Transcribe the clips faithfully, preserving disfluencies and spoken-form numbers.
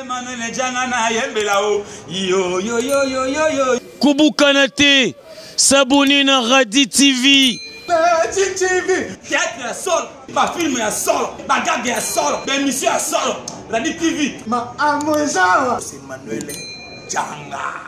Yo yo yo yo yo yo. Kubu Kanate, s'abonner dans Radi T V. Radi T V. Théâtre à sol, ma film à sol, ma gag à sol, ma émission à sol. Radi T V. Ma amoisa. C'est Manuel Djanga.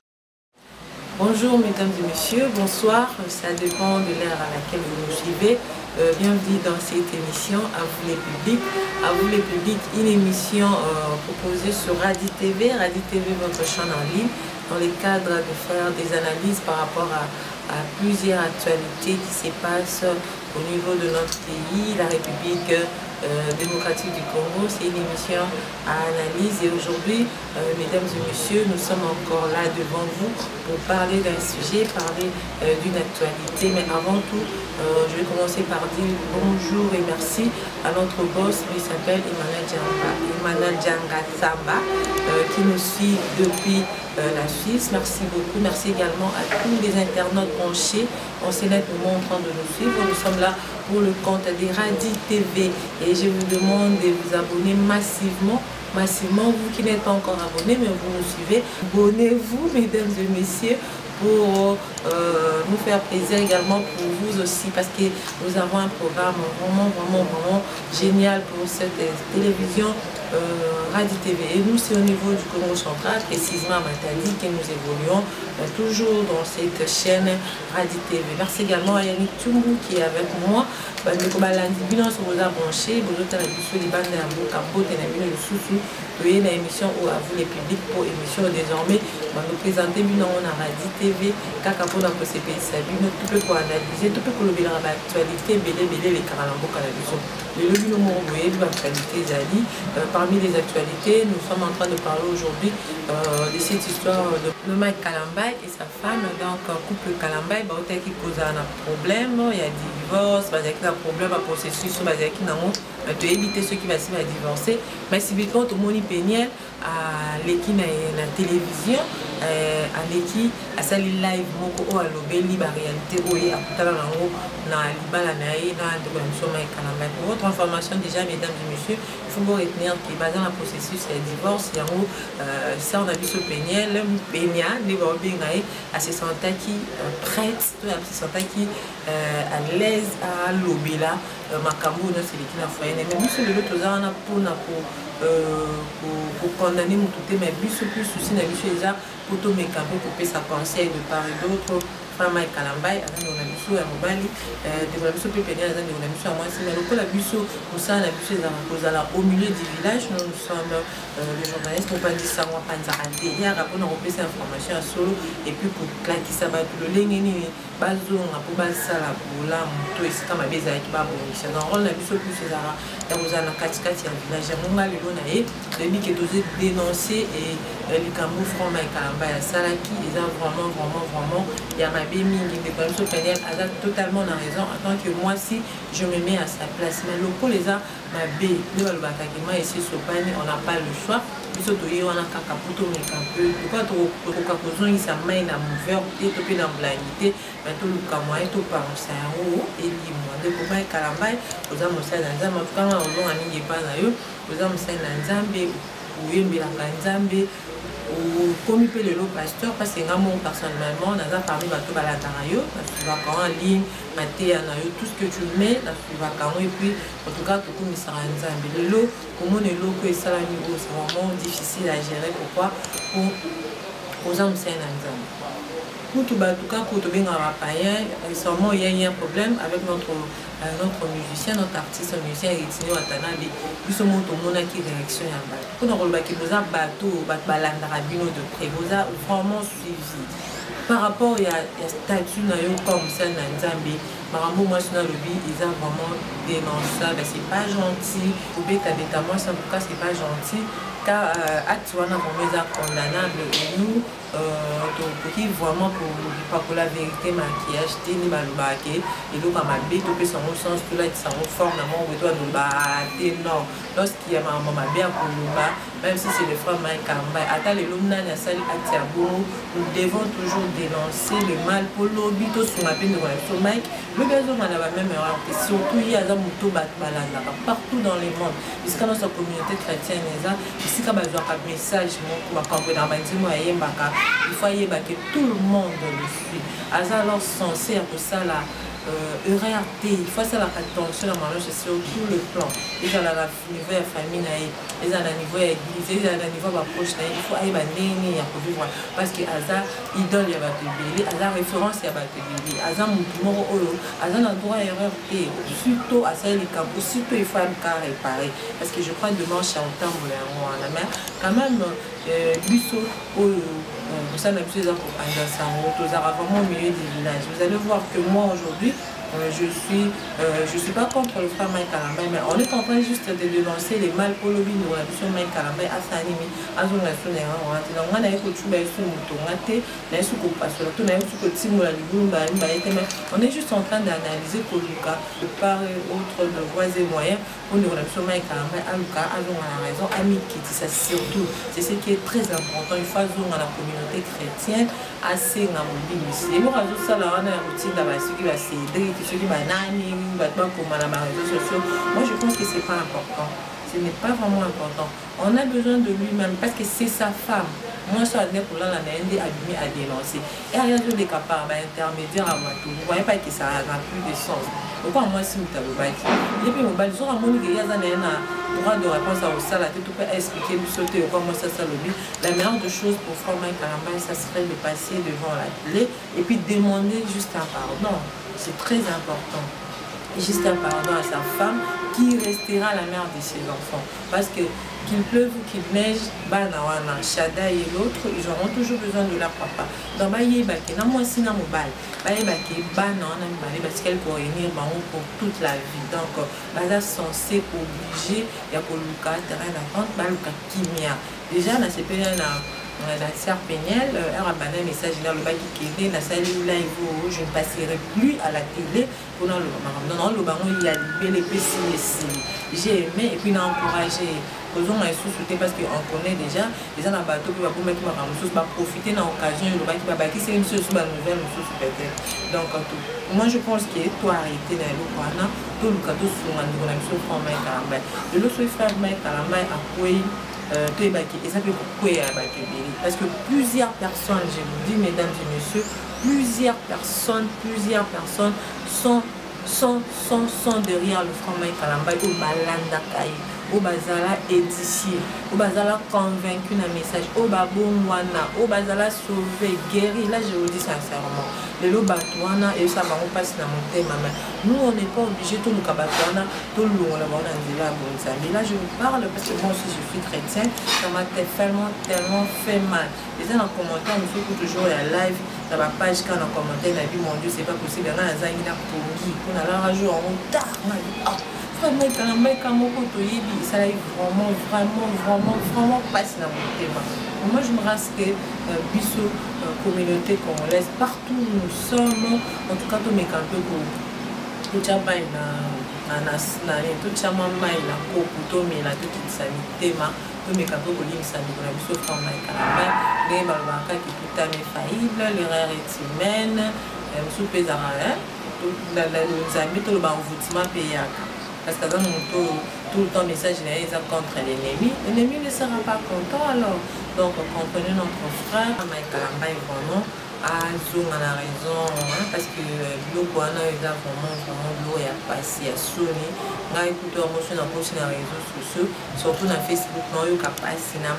Bonjour mesdames et messieurs, bonsoir, ça dépend de l'heure à laquelle vous nous suivez. Euh, bienvenue dans cette émission À vous les publics. À vous les publics, une émission euh, proposée sur Radi T V, Radi T V votre chaîne en ligne, dans le cadre de faire des analyses par rapport à, à plusieurs actualités qui se passent au niveau de notre pays, la République euh, démocratique du Congo. C'est une émission à analyse et aujourd'hui, euh, mesdames et messieurs, nous sommes encore là devant vous pour parler d'un sujet, parler euh, d'une actualité. Mais avant tout, euh, je vais commencer par dire bonjour et merci à notre boss, qui s'appelle Emmanuel Djanga, Emmanuel Djanga Samba, euh, qui nous suit depuis euh, la Suisse. Merci beaucoup. Merci également à tous les internautes branchés en ce moment en train de nous suivre. Nous sommes là pour le compte des Radi T V et je vous demande de vous abonner massivement. Massivement, vous qui n'êtes pas encore abonnés, mais vous nous suivez, abonnez-vous, mesdames et messieurs, pour euh, nous faire plaisir également pour vous aussi, parce que nous avons un programme vraiment, vraiment, vraiment génial pour cette télévision euh, Radi T V. Et nous, c'est au niveau du Congo central, précisément à Matadi, que nous évoluons euh, toujours dans cette chaîne Radi T V. Merci également à Yannick Tchumbu qui est avec moi. Bandeko balandi bino so boza branché bozota na biso libanda ya mboka mbote na bino lisusu toye na émission ou à vous les publics pour émission désormais bando présenter bino na Radi T V kaka pona ko sepesa bino tout peut ko analyser tout peut ko lobela ba actualité belé belé les karala mboka na biso le bino mo boye ba actualité zali parmi les actualités nous sommes en train de parler aujourd'hui euh, de cette histoire de le Mike Kalambay et sa femme donc couple Kalambay ba ota qui cause un problème il y a divorce ba problème à processus sur base qui n'ont de éviter ceux qui vont se divorcer mais si bien quand Moni Peniel à l'équipe na télévision à l'équipe à sali live moko o alobeli ba réalité oye akutala nango na libala na ye na de commission Mike Kalambay. Pour votre information déjà mesdames et messieurs il faut vous retenir que basé dans le processus de divorce yango ça on a vu ce Peniel Penia ne va bien à se sentir qui prête à se sentir qui à l'aise à l'obéla makambo na seleki na foyer mais biso lelo tozana pona pour pour condamner mututé mais biso plus souci na biso eza pour to mekambo pour pesa conseil de part et d'autre femme Mike Kalambay azana na biso ya mobali de la biso pepeni azana na biso moi c'est mais lokola biso musala na biso eza kozala au milieu du village nous sommes les journalistes pour pas dire ça moi panza ante ya rapona kopesa information à solo et puis pour klakisa ba le lengeni bazonga pour basala bola moto esika mabeza ki ba bonisa dans rôle na biso plus ezara ya kozala kati kati ya village ya monga lelo na ye debi que doser dénoncer et les Likambo Front Mike Kalambay salaki eza vraiment vraiment vraiment ya mabe mingi de comme so Peniel a totalement na raison en tant que moi si je me mets à sa place mais le pour les a mabe le balbaka ki moi ici sopani on n'a pas le choix biso toye wana kaka poto meka peu pourquoi to ko kozongisa mai na mouveur et to pe na blanité mais to luka moi to paronsa yango elimo de ko Mike Kalambay oza mosala nzambe kama ozonga ningi pa na yo oza mosala na nzambe oyembelaka nzambe comme peut le pasteur parce que moi personnellement naza parmi bato balataka yo nasivaka en ligne mateya na yo tout ce que tu mets nasivaka et puis en tout cas tokumisaka nzambe lelo komona eloko esalami oyo c'est vraiment difficile à gérer pourquoi pour oza mosala na nzambe tout bato kako tobengaka bapayen récemment il y a un problème avec notre euh, notre musicien notre artiste musicien Etienne Watanabe biso moto monaki réaction ya bato mpona kolobaki boza bato bato balandaka bino de près boza vraiment suivi par rapport ya statut na yo kwa mosala na nzambe makambo mwasi na lobi eza vraiment dénonçable c'est pas gentil obeta-beta mwasi en tout cas c'est pas gentil car acte wana vraiment eza condamnable et nous tokoki vraiment pour la vérité maquillage te ni balobaka ke eloko ya mabe topesa yango sens tolakisa yango forme na moko to aloba te non lorsqu'il y a makambo mabe ya koloba même si c'est le frère Mike Kalamba. Attends, les Lumna, nous devons toujours dénoncer le mal pour l'obito sur ma peine de relation. Mike, le gazon a la même erreur. Surtout, il y a un mouton partout dans le monde. Puisque dans sa communauté chrétienne, ici, quand il y a un message, il faut que tout le monde le suit. Alors, censé pour ça, là. Euh, E R T, il faut ça la attention à manger sur tout le plan. Ils ont la niveau de la famille, ils ont la niveau de l'église, ils ont la niveau de la proche, il faut aller à l'église pour vivre. Parce que Aza, idole, il y a des bébés, Aza, référence, il y a des bébés, Aza, Moutoumoro, Aza, n'a droit à E R T, surtout à ça, les campos, surtout il faut un cas réparé. Parce que je crois que demain, chantant, à la mer, quand même, Busso, vous savez, plus vraiment au milieu du village. Vous allez voir que moi aujourd'hui, euh, je suis, euh, je suis pas contre le frère Mike Kalamba, mais on est en train juste de dénoncer les mal pour le vin de la mission Mike Kalamba à Sanimi, à Zona Sonera. On a dit on a écouté tout le monde, on a été, on a eu ce qu'on passe là, on a eu ce que Timo la Libumba, on est juste en train d'analyser pour Lucas, de part et autre de voies et moyens pour nous la mission Mike Kalamba à Lucas, à Zona la raison, à Miki, ça surtout, c'est ce qui est très important. Il faut Zona la communauté chrétienne assez dans mon pays. Et moi, je suis là, on a une routine là-bas, ceux qui va s'aider, ceux qui va nani, comme on a les réseaux sociaux. Moi, je pense que ce n'est pas important. Ce n'est pas vraiment important. On a besoin de lui-même parce que c'est sa femme. Moi, je suis pour là, la Nende abîmé à dénoncer. Et il y a des capables intermédiaires à moi tout. Vous ne voyez pas que ça n'a plus de sens. Pourquoi moi, si vous avez bâti? Et puis, je suis il y a un droit de réponse à ça, la tête, tu peux expliquer, lui sauter, comment ça, ça le but. La meilleure des choses pour faire Mike Kalamba, ça serait de passer devant la télé et puis demander juste un pardon. C'est très important. Juste un pardon à sa femme qui restera la mère de ses enfants. Parce que qu'il pleuve ou qu'il neige, Banawana, Shada et l'autre, ils auront toujours besoin de leur papa. Donc, Baye Bake, n'a moi aussi, n'a mon bail. Baye Bake, Banana, parce qu'elle pourrait venir pour toute la vie. Donc, Baza censé obliger, il y a pour Lucas, terrain d'attente, Baluka Kimia. Déjà, dans ces pays-là, la sœur Péniel, elle a un message dans le bac qui est né, je ne passerai plus à la télé pour le baron. Non, non, le baron, il a libéré les P C S. J'ai aimé et puis il a encouragé. Posons un sous-souté parce qu'on connaît déjà. Les gens dans le bateau qui va mettre ma ramousse, va profiter dans l'occasion, le bac qui va bâtir, c'est une chose sur la nouvelle, une chose peut-être. Donc, moi je pense que toi arrêter dans le Kwana, tout le cadeau sur la nouvelle, sur le frère Mike Kalamba. Le l'autre frère Mike Kalamba a quoi? Euh, et ça peut couper parce que plusieurs personnes, je vous dis mesdames et messieurs, plusieurs personnes, plusieurs personnes sont, sont, sont, sont derrière le frère Mike Kalamba au Balanda Kai, au Bazala édifié, au Bazala convaincu d'un message, au Babouana, au Bazala sauvé, guéri. Là je vous dis sincèrement, le Lobatouana et ça va passer dans mon thème. Nous on n'est pas obligé tout le Kabatouana, tout le long là mais là je vous parle parce que moi aussi je suis chrétienne, ça m'a tellement tellement fait mal. Les gens en commentaire, il faut toujours la live dans ma page quand on commentaire, on a dit mon Dieu c'est pas possible, il y en a un zangina pour qui, on a là un jour en retard, on a dit ah. Ça a vraiment, vraiment, vraiment, vraiment passé dans mon thème. Moi, je me reste que euh, Bissot, euh, communauté congolaise, partout où nous sommes, en tout cas, tous mes campés pour tout le monde, na na na tout le monde, na tout mais la toute sanité, tous mes campés pour l'imsanité, pour la Bissot, comme la Kalamba, les Balbaka qui tout à fait faillible, l'erreur est humaine, sous Pézara, tout le amis, tout le envoûtement payé. Parce que dans tout, tout le temps, le message est contre l'ennemi. L'ennemi ne sera pas content alors. Donc, comprenez notre frère, Mike Kalamba est vraiment à Zoom, on a raison. Hein, parce que l'eau, on a vraiment, vraiment l'eau est passé à Sony. On a écouté un motion dans les réseaux sociaux, surtout dans Facebook, on a passé à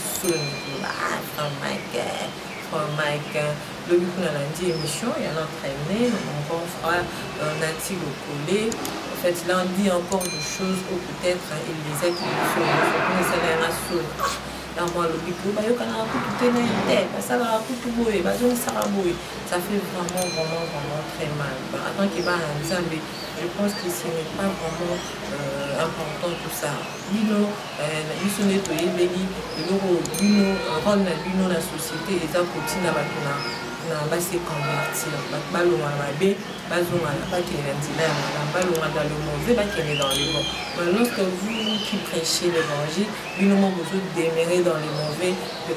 Sony. Ah, frère Mike, frère Mike. Le but de la émission, il y a notre aîné, mon bon frère Nati Lokole. En fait, là, on dit encore des choses où peut-être hein, il disait qu'il faut que ça ait un saut. Là, moi, le but, il y a un coup tout est dans la tête, ça va tout bouer, ça va bouer. Ça fait vraiment, vraiment, vraiment très mal. En tant que Zambie, je pense que ce n'est pas vraiment euh, important tout ça. Bino, ils sont nettoyés, Bino, rendre Bino la société et ça continue à battre. va se convertir. Balonga mabe, bazonga pas qu'il est dans balonga dans le mauvais, pas qu'il est dans le bon. Mais lorsque vous qui prêchez l'évangile, vous nous vous démérez dans le mauvais,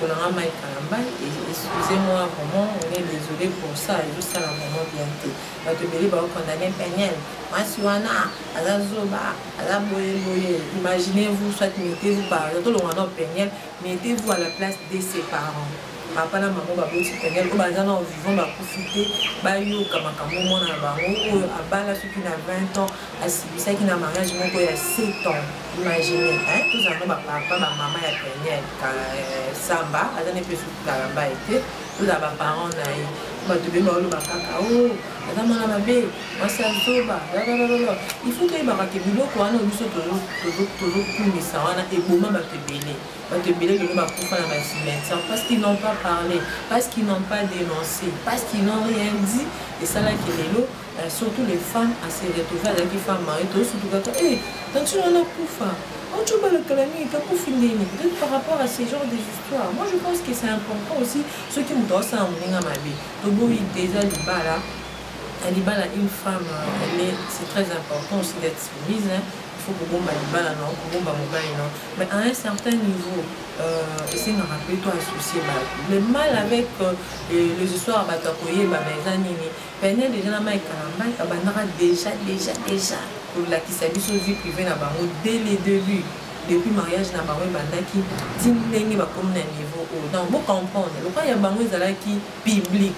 excusez-moi vraiment, on est désolé pour ça, et juste ça la vraiment bien fait. Va te bélir, va condamner Peniel. Masuana, Azazoba, Azaboye, imaginez-vous, soit mettez-vous par exemple, le Peniel, mettez-vous à la place de ses parents. Papa na maman baboti Peniel o bazana au vivant ba profiter ba yo kama kama mona bango o abala ceux qui na vingt ans asibisa qui na mariage moko ya sept ans. Imaginez hein tous en ba papa ba maman ya Peniel ka samba azana pe su kalamba été tous ba parents na yi ba te be ba lo ba kaka o azama na mabe masa zoba la la la la il faut que ba ka biloko wana biso tozo tozo tozo kumisa wana e boma ba te bele ba te bele le ba kufa na ba cimetière parce qu'ils n'ont pas parlé, parce qu'ils n'ont pas dénoncé, parce qu'ils n'ont rien dit. Et ça là qui est là, surtout les femmes à se retrouver avec les femmes mariées, surtout quand hé, quand tu en as pour on tu vas le calmer, tu as pour finir. Peut-être par rapport à ces genres d'histoires. Moi je pense que c'est important aussi, ceux qui me donnent ça en venant à ma vie. Tobo il déjà Libala, Libala une femme, c'est très important aussi d'être soumise. Hein. Il faut que bon Libala non, que bon mobile non. Mais à un certain niveau. Essaye de rappeler toi associé le mal avec euh, les histoires batakoye babezanini Peniel déjà na mai kalamba kabandara déjà déjà déjà pour la qui s'habille sur vie privée na bango dès les débuts depuis mariage na bango bandaki tinenge ba comme na niveau haut donc vous comprendre le quoi ya bango ezalaki public.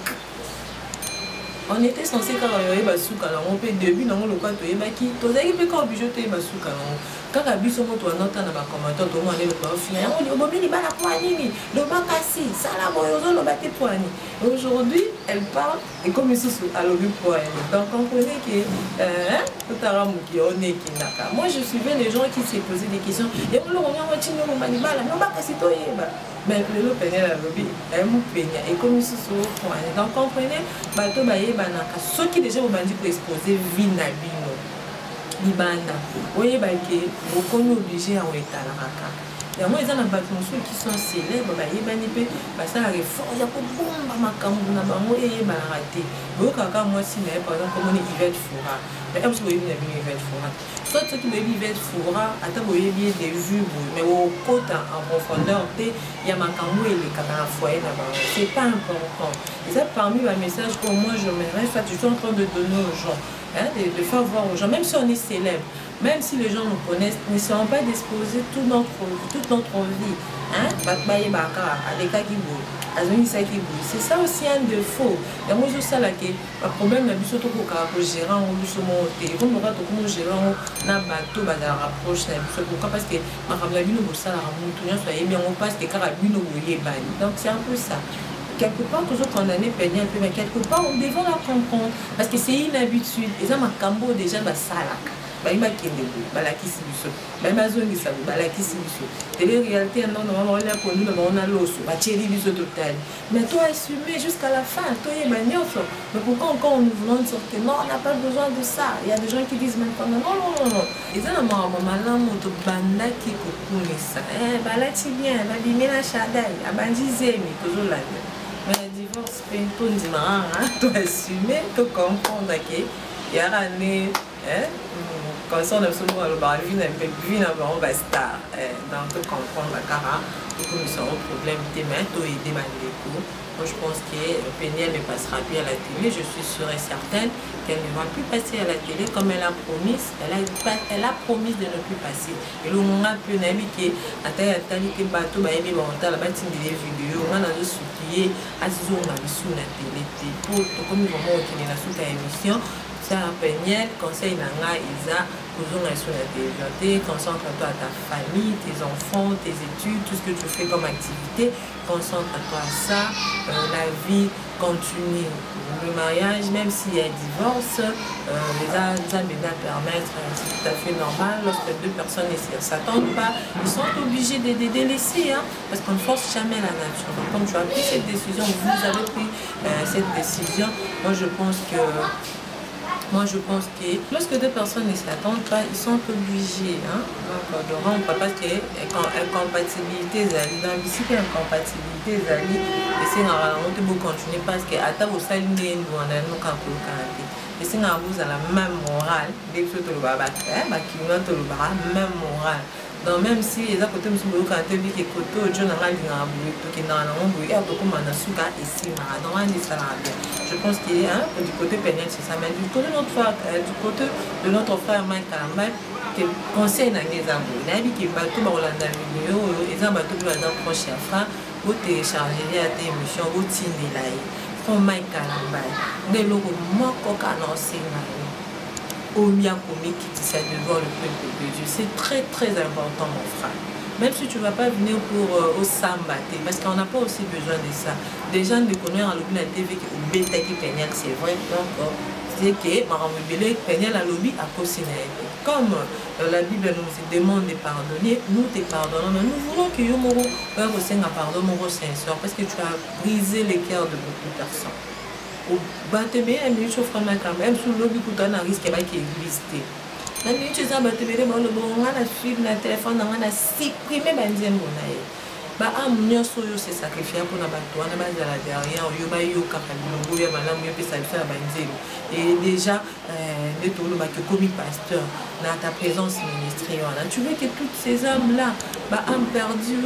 On était censé quand on y a souka là on peut début dans le quoi to yebaki to zaki pe quand obligé to yeba souka là quand la biso mo to nota na ba commentaire to mo aller le pas finir on dit obobini bana poani le bakasi ça la boyozo le baté poani aujourd'hui elle parle et comme isso à l'obi poani donc comprenez que hein tout à qui on est qui naka moi je suivais les gens qui se posaient des questions et on leur on dit no mani bala no bakasi to yeba mais le Peniel à l'obi elle m'a peigné et comme isso poani donc comprenez bato baye banaka ceux qui déjà vous dit pour exposer vie na bino libanda oye bake beaucoup obligé à étaler raka et moi ils ont battu ceux qui sont célèbres baye bani pe parce que la réforme ya ko bomba makambo na bango eye ba raté bo kaka moi si na par exemple comme on Yvette Foura mais est-ce que vous avez vu Yvette Foura soit ceux qui veulent Yvette Foura attends vous avez bien des vues mais au côté en profondeur il y a makambo et les kaka na foyer na bango c'est pas important et ça parmi les messages que moi je mets soit tu es en train de donner aux gens. Hein, de, de faire voir aux gens, même si on est célèbre, même si les gens nous connaissent, ne seront pas disposés toute notre, toute notre vie. Hein? C'est ça aussi un défaut. Et moi, je sais que le problème, c'est que le gérant ou le téléphone, le gérant n'a pas tout à rapproche. Pourquoi? Parce que ma femme a vu nous ça, on passe des carabines au donc c'est un peu ça. Quelque part, toujours condamné, Peniel, mais quelque part, on devrait la comprendre. Parce que c'est une habitude. Et ça, ma cambo déjà, ma salak. Il m'a kende, la qui s'y biso. Il m'a zone, la qui s'y biso. Télé-réalité, non, on a connu, on a l'os, on a chéri biso total. Mais toi, assumé jusqu'à la fin, toi, il m'a niof. Mais pourquoi encore nous voulons sortir? Non, on n'a pas besoin de ça. Il y a des gens qui disent même pas, non, non, non, non. Et ça, ma maman, là, mon banda qui coupe ça. Eh, bah là, tu viens, bah, il met la chadaille, ah, bah, disait, mais toujours là. Mais le divorce, c'est un peu différent, tu assumer, tu comprendre qu'il y a un année, quand on a souvent le bar, il y a un peu de vie, on va star. Donc, tu comprends la cara, tu connais son problème, tu mains, tu aides les coups. Moi, je pense que Peniel ne passera plus à la télé. Je suis sûre et certaine qu'elle ne va plus passer à la télé comme elle a promis. Elle a, elle a promis de ne plus passer. Et le moment où elle a dit que la télé, bateau, elle a dit des vidéos, on a supplié à ce moment sur la télé. Pour comme nous avons obtenu la suite à l'émission, ça Peniel, conseil Nanga, Isa, toujours sur la télé. Concentre-toi à ta famille, tes enfants, tes études, tout ce que tu fais comme activité. Concentre-toi à ça. Euh, la vie continue. Le mariage, même s'il y a divorce, euh, les âges permettre, c'est tout à fait normal. Lorsque deux personnes ne s'attendent pas, ils sont obligés de les délaisser, hein, parce qu'on ne force jamais la nature. Donc, comme tu as pris cette décision, vous avez pris euh, cette décision, moi je pense que Moi, je pense que lorsque deux personnes ne s'attendent pas, ils sont obligés hein, donc, de rompre parce que incompatibilité, dans la musique, incompatibilité, et c'est on peut continuer parce que à ta vous salue nous on a nous quand vous canter. Et c'est vous à la même morale, dès que tu le vas battre, qui va te le bras, même morale. Donc même si les côté me sont canter, vu que côté John a mal dans la bouille, tout qui dans la bouille, et tout comme on a suka ici, dans un salarié. Je pense qu'il y a du côté pénal, c'est ça, mais du côté de notre frère, du côté de notre frère Mike Kalambay, qui conseille dans les arbres. Il a dit qu'il va tout dans la vidéo, ils ont battu dans la prochaine fois, vous téléchargez la émission, vous tirez là. Comme Mike Kalambay, des logos manquent qu'à lancer. Au mien comique qui s'est devant le peuple de Dieu. C'est très très important mon frère. Même si tu ne vas pas venir pour euh, au samba, parce qu'on n'a pas aussi besoin de ça. Des gens ne connaissent à l'objet de la T V qui ont bêta qui pénèle, c'est vrai. Donc, c'est que Maram Bélé pénèle à l'objet à cause de comme euh, la Bible nous demande de pardonner, nous te pardonnons. Mais nous voulons que Yomoro aussi n'a pardon, mon sincère, parce que tu as brisé les cœurs de beaucoup de personnes. Au Batébé, un minute au frère quand même, sous l'objet qu'on a risqué qui existait. La minute où ça Batébé, bon, le bon, on a suivi le téléphone, on a supprimé Benzem Bonaye. Bah, ah, mon soyo s'est sacrifié pour la bateau, on a basé à la derrière, on a eu au Kakalongo, il y a madame, il y a ça à Benzem. Et déjà, les tournois que commis pasteur, dans ta présence ministérielle, tu veux que toutes ces âmes-là, bah, âmes perdues,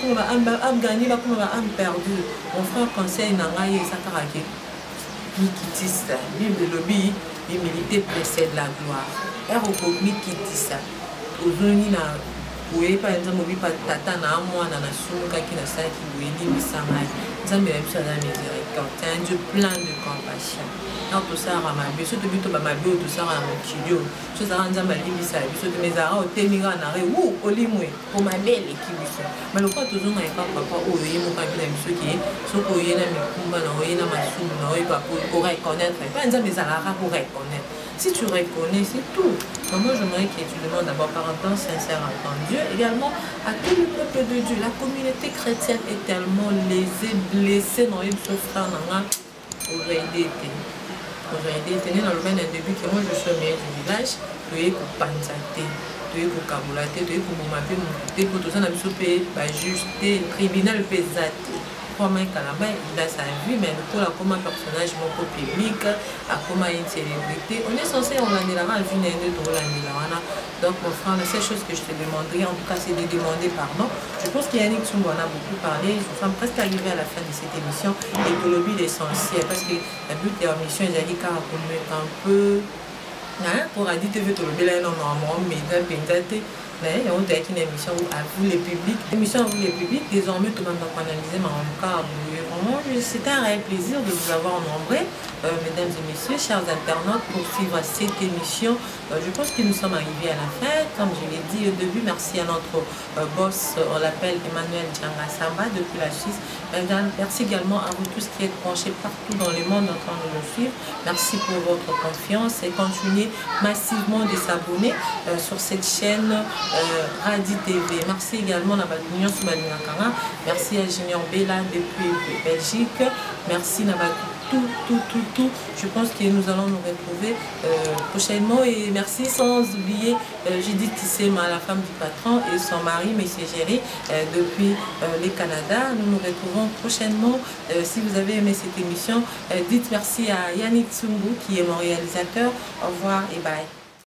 âmes gagnées, âmes perdues. Mon frère conseille, n'a pas eu ça caractère. Qui dit ça, Bible lobby, l'humilité précède la gloire. Et recogni qui dit ça. Aujourd'hui, vous voyez par exemple, vous pas tata na moi na na sumuka qui na ça qui vous dit mais ça m'a. Ça me aime ça la miséricorde. C'est un Dieu plein de compassion. Donc tout ça à ma vie, surtout plutôt ma vie tout ça à mon kilo. Tout ça en ma vie ça, surtout mes arts au témira na re ou au limoué pour ma belle équipe. Mais le quoi toujours na pas papa au yé mon pas bien monsieur qui est, so ko yé na me kumba na yé na masumu na yé pas pour reconnaître. Pas en mes arts pour reconnaître. Si tu reconnais, c'est tout. Donc moi, j'aimerais que tu demandes d'abord par un temps sincère à ton Dieu, également à tout le peuple de Dieu. La communauté chrétienne est tellement lésée, blessée dans une souffrance. Aujourd'hui, aujourd'hui, dans le même début que moi, je suis maire du village, tu es pour Panzate, tu es pour Kaboulate, tu es pour Moumapé, tu es pour tout ça, tu es pour juste tribunal pesate. Mike Kalambay, il a sa vie, mais pour la comme un personnage mon public, à comme une célébrité, on est censé on l'a dit là, on vient de tout là. Donc mon frère, la seule chose que je te demanderais, en tout cas, c'est de demander pardon. Je pense qu'Yannick Tsumbo en a beaucoup parlé. Je suis presque arrivé à la fin de cette émission et pour le but essentiel, parce que le but de l'émission, il a dit qu'à un peu, hein, pour a dit T V tout le bien non non mais d'un pénalité. Mais on a une émission à vous les publics. L'émission à vous les publics, désormais tout le monde va analyser, mais en tout cas, vraiment, c'était un réel plaisir de vous avoir nombreux, euh, mesdames et messieurs, chers internautes, pour suivre cette émission. Euh, je pense que nous sommes arrivés à la fin. Comme je l'ai dit au début, merci à notre euh, boss, on l'appelle Emmanuel Djanga Samba depuis la Suisse. Merci également à vous tous qui êtes branchés partout dans le monde en train de nous suivre. Merci pour votre confiance et continuez massivement de s'abonner euh, sur cette chaîne. Euh, Radi T V. Merci également à Badunion Soubalinakanga. Merci à Junior Bella depuis Belgique. Merci à tout, tout, tout, tout. Je pense que nous allons nous retrouver euh, prochainement. Et merci sans oublier euh, Judith Tissema, la femme du patron, et son mari, M. Géry, euh, depuis euh, le Canada. Nous nous retrouvons prochainement. Euh, si vous avez aimé cette émission, euh, dites merci à Yannick Tsumbo qui est mon réalisateur. Au revoir et bye.